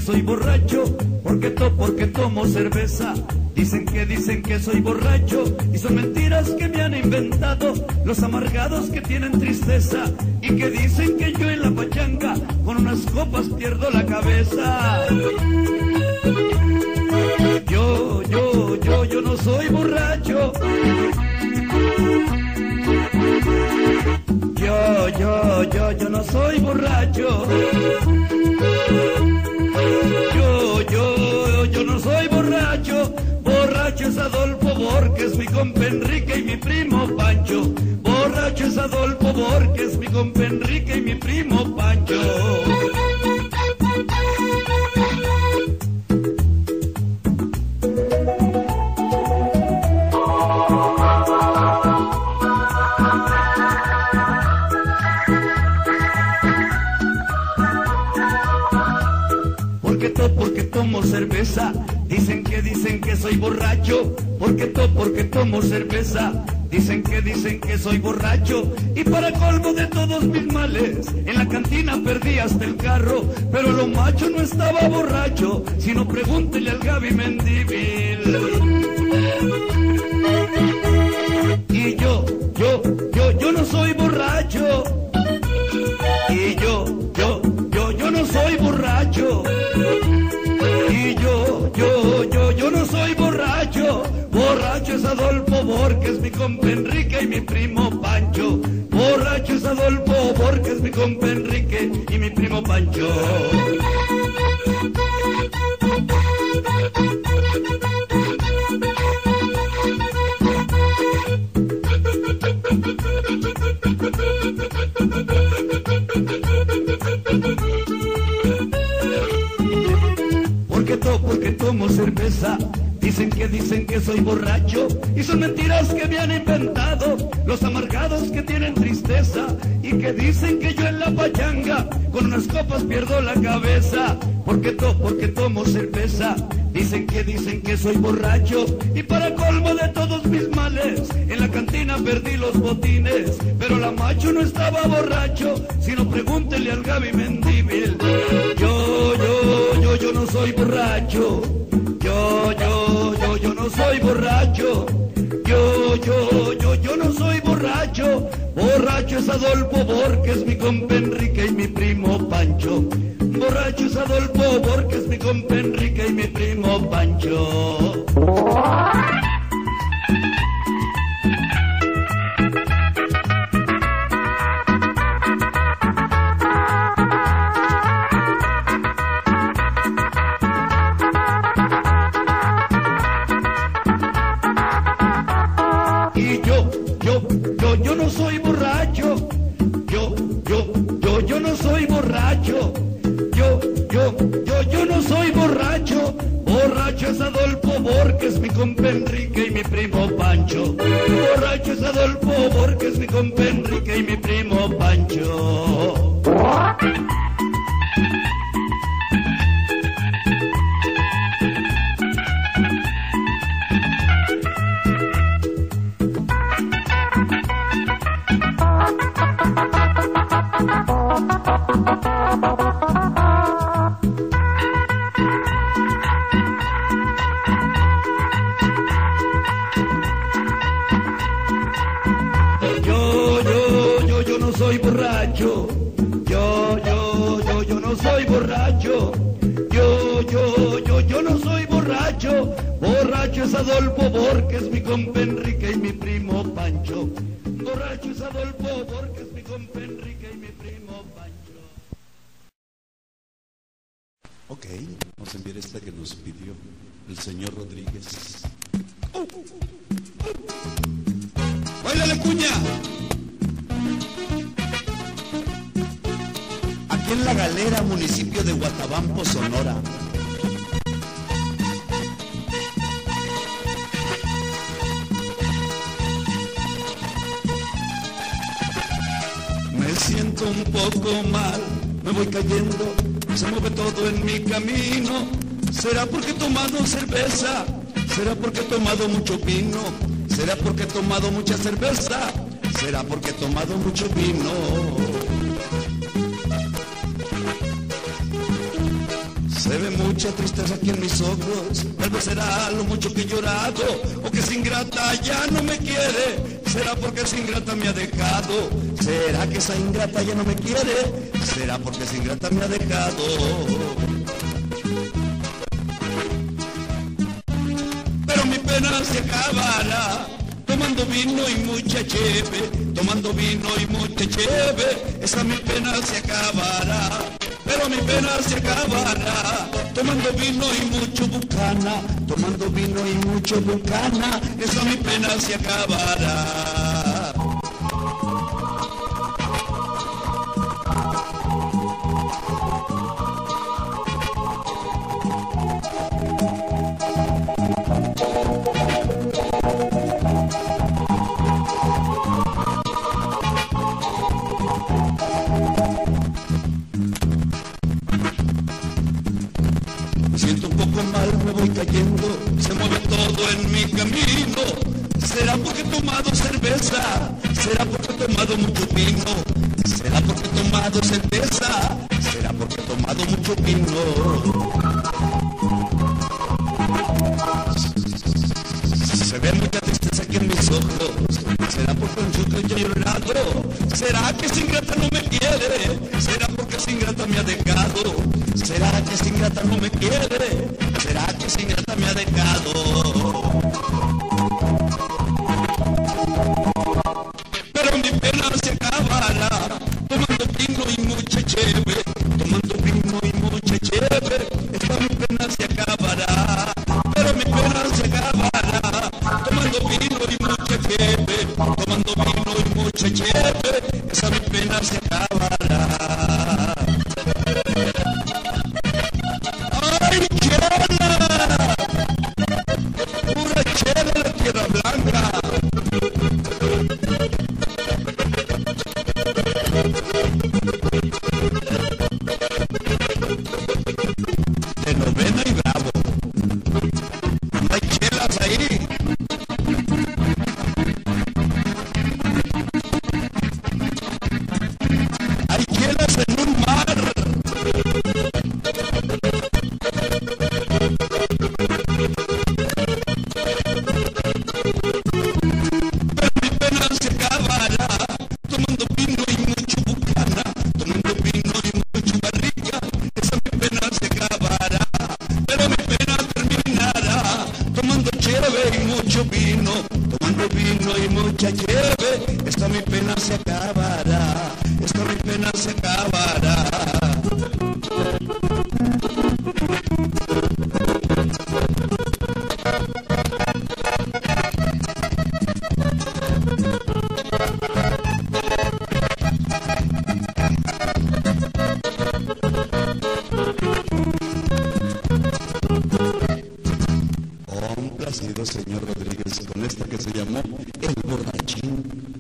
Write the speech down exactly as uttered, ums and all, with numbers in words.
soy borracho, porque to, porque tomo cerveza. Dicen que dicen que soy borracho y son mentiras que me han inventado los amargados que tienen tristeza y que dicen que yo en la pachanga con unas copas pierdo la cabeza. Yo, yo, yo, yo no soy borracho. Yo, yo, yo, yo no soy borracho. Yo, yo, yo no soy borracho. Borracho es Adolfo Borges, mi compa Enrique y mi primo Pancho. Borracho es Adolfo Borges, mi compa Enrique y mi primo Pancho. Porque to, porque tomo cerveza. Dicen que dicen que soy borracho, porque to, porque tomo cerveza. Dicen que dicen que soy borracho y para colmo de todos mis males en la cantina perdí hasta el carro, pero lo macho no estaba borracho, sino pregúntele al Gaby Mendívil. Y yo, yo, yo, yo no soy borracho. Y yo, yo, yo, yo no soy borracho. Y yo, yo, yo, yo no soy borracho. Borracho es Adolfo Borges, mi compa Enrique y mi primo Pancho. Borracho es Adolfo Borges, mi compa Enrique y mi primo Pancho. Porque to, porque tomo cerveza. Dicen que dicen que soy borracho y son mentiras que me han inventado los amargados que tienen tristeza y que dicen que yo en la pachanga con unas copas pierdo la cabeza. Porque to, porque tomo cerveza. Dicen que dicen que soy borracho y para colmo de todos mis males en la cantina perdí los botines, pero la macho no estaba borracho, sino pregúntele al Gaby Mendívil. Yo, yo, yo, yo no soy borracho. Yo, yo, yo, yo no soy borracho. Yo, yo, yo, yo no soy borracho. Borracho es Adolfo Borges, mi compa Enrique y mi primo Pancho. Borracho es Adolfo Borges, mi compa Enrique y mi primo Pancho. Yo no soy borracho, yo, yo, yo, yo no soy borracho, yo, yo, yo, yo no soy borracho, borracho es Adolfo Borges, mi compa Enrique y mi primo Pancho, borracho es Adolfo Borges, mi compa Enrique y mi primo Pancho. Soy borracho, yo, yo, yo, yo no soy borracho, yo, yo, yo, yo no soy borracho, borracho es Adolfo Borges, mi compa Enrique y mi primo Pancho, borracho es Adolfo Borges, mi compa Enrique y mi primo Pancho. Ok, vamos a enviar esta que nos pidió el señor Rodríguez. ¡Oh! ¡Oh! ¡Báilale, cuña! Aquí en La Galera, municipio de Guatabampo, Sonora. Me siento un poco mal, me voy cayendo, se mueve todo en mi camino. ¿Será porque he tomado cerveza? ¿Será porque he tomado mucho vino? ¿Será porque he tomado mucha cerveza? ¿Será porque he tomado mucho vino? Se ve mucha tristeza aquí en mis ojos, tal vez será lo mucho que he llorado, o que esa ingrata ya no me quiere, será porque esa ingrata me ha dejado, será que esa ingrata ya no me quiere, será porque esa ingrata me ha dejado. Pero mi pena se acabará, tomando vino y mucha cheve, tomando vino y mucha cheve, esa mi pena se acabará. Pero mi pena se acabará, tomando vino y mucho bucana, tomando vino y mucho bucana, esa mi pena se acabará. Me siento un poco mal, me voy cayendo, se mueve todo en mi camino. ¿Será porque he tomado cerveza? ¿Será porque he tomado mucho vino? ¿Será porque he tomado cerveza? ¿Será porque he tomado mucho vino? Se ve mucha tristeza aquí en mis ojos, ¿será porque un chucro yo he llorado? ¿Será que esa ingrata no me quiere? ¿Será porque esa ingrata me ha dejado? ¿Será que esa ingrata no me quiere? ¿Será que esa ingrata me ha dejado? Pero mi pena se acabará, tomando vino y mucha cheve, tomando vino y mucha cheve, esta mi pena se acabará. Pero mi pena se acabará, tomando vino y mucha cheve, tomando vino y mucha cheve, esa mi pena se acabará. ¡Ay, chela! ¡Pura chela de la Tierra Blanca! De Novena y Bravo. Hay chelas ahí. Hay chelas en un mar. Pero mi pena se acabará, tomando vino y mucho bucana, tomando vino y mucho barriga, esa mi pena se acabará. Pero mi pena terminará, tomando cheve y mucho vino, tomando vino y mucha cheve, esta mi pena se acabará, esta mi pena se acabará. Complacido, señor Rodríguez, con esta que se llamó El Borrachín.